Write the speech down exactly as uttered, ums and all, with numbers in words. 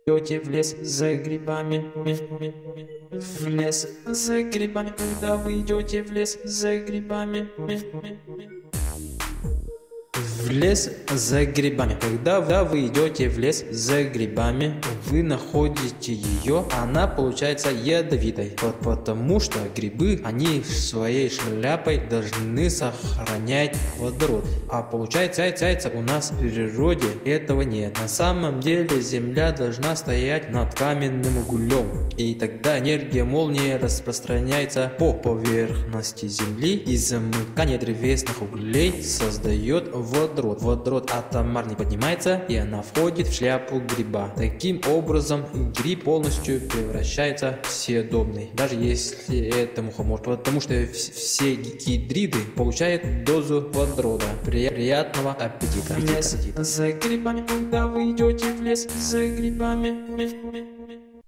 идете в лес за грибами, в лес за грибами, когда вы идете в лес за грибами, в лес за грибами, когда вы идете в лес за грибами, вы находите ее, она получается ядовитой, потому что грибы, они своей шляпой должны сохранять водород, а получается у нас в природе этого нет. На самом деле земля должна стоять над каменным углем, и тогда энергия молнии распространяется по поверхности земли, и замыкание древесных углей создает водород. Водород атомарно поднимается, и она входит в шляпу гриба. Таким образом, гриб полностью превращается в съедобный, даже если это мухомор, потому что все гидриды получают дозу водорода. Приятного аппетита! В лес за грибами, когда вы идете в лес за грибами.